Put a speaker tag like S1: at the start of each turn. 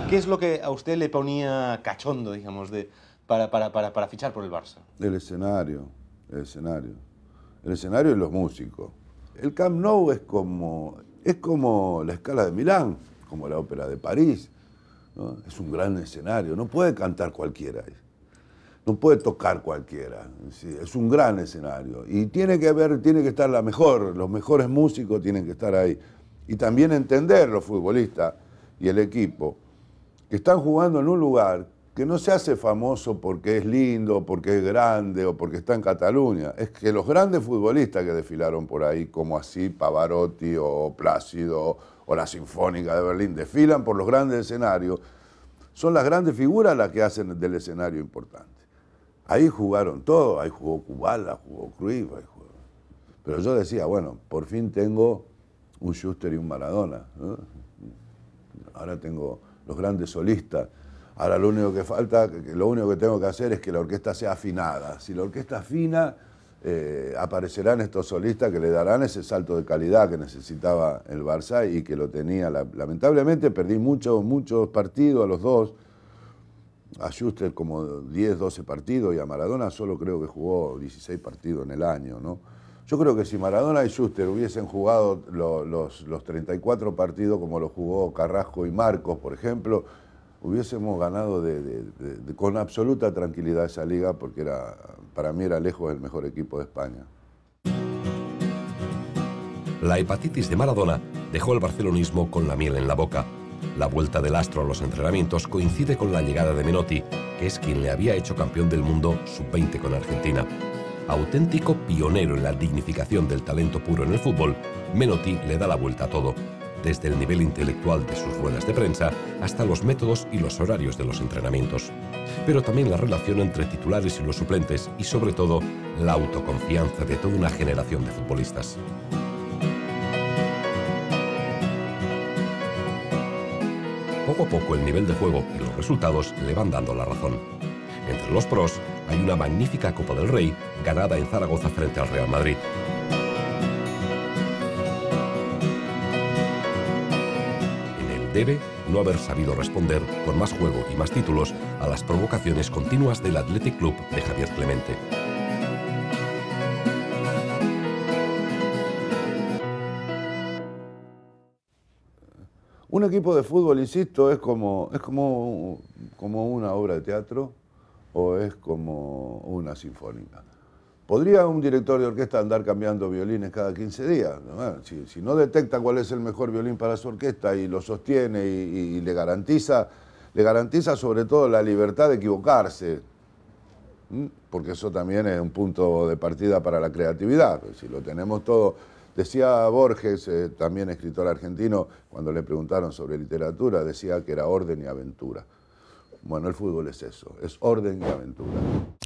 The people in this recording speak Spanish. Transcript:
S1: ¿Qué es lo que a usted le ponía cachondo, digamos, para fichar por el Barça?
S2: El escenario, el escenario. El escenario y los músicos. El Camp Nou es como la Scala de Milán, como la Ópera de París, ¿no? Es un gran escenario, no puede cantar cualquiera, no puede tocar cualquiera, es un gran escenario. Y tiene que estar los mejores músicos tienen que estar ahí. Y también entender los futbolistas y el equipo que están jugando en un lugar que no se hace famoso porque es lindo, porque es grande o porque está en Cataluña. Es que los grandes futbolistas que desfilaron por ahí, como así Pavarotti o Plácido o la Sinfónica de Berlín, desfilan por los grandes escenarios, son las grandes figuras las que hacen del escenario importante. Ahí jugaron todos, ahí jugó Kubala, jugó Cruyff, pero yo decía, bueno, por fin tengo un Schuster y un Maradona, ¿no? Ahora tengo los grandes solistas. Ahora lo único que falta, lo único que tengo que hacer es que la orquesta sea afinada. Si la orquesta afina, aparecerán estos solistas que le darán ese salto de calidad que necesitaba el Barça y que lo tenía. Lamentablemente perdí muchos partidos a los dos. A Schuster como 10, 12 partidos y a Maradona solo creo que jugó 16 partidos en el año, ¿no? Yo creo que si Maradona y Schuster hubiesen jugado los 34 partidos como los jugó Carrasco y Marcos, por ejemplo, hubiésemos ganado con absoluta tranquilidad esa liga porque para mí era lejos el mejor equipo de España.
S3: La hepatitis de Maradona dejó al barcelonismo con la miel en la boca. La vuelta del astro a los entrenamientos coincide con la llegada de Menotti, que es quien le había hecho campeón del mundo sub-20 con Argentina. Auténtico pionero en la dignificación del talento puro en el fútbol, Menotti le da la vuelta a todo, desde el nivel intelectual de sus ruedas de prensa hasta los métodos y los horarios de los entrenamientos. Pero también la relación entre titulares y los suplentes y, sobre todo, la autoconfianza de toda una generación de futbolistas. Poco a poco el nivel de juego y los resultados le van dando la razón. Entre los pros hay una magnífica Copa del Rey ganada en Zaragoza frente al Real Madrid. En el debe no haber sabido responder con más juego y más títulos a las provocaciones continuas del Athletic Club de Javier Clemente.
S2: Un equipo de fútbol, insisto, es como una obra de teatro o es como una sinfónica. ¿Podría un director de orquesta andar cambiando violines cada 15 días? Bueno, si no detecta cuál es el mejor violín para su orquesta y lo sostiene y le garantiza sobre todo la libertad de equivocarse, porque eso también es un punto de partida para la creatividad. Si lo tenemos todo. Decía Borges, también escritor argentino, cuando le preguntaron sobre literatura, decía que era orden y aventura. Bueno, el fútbol es eso, es orden y aventura.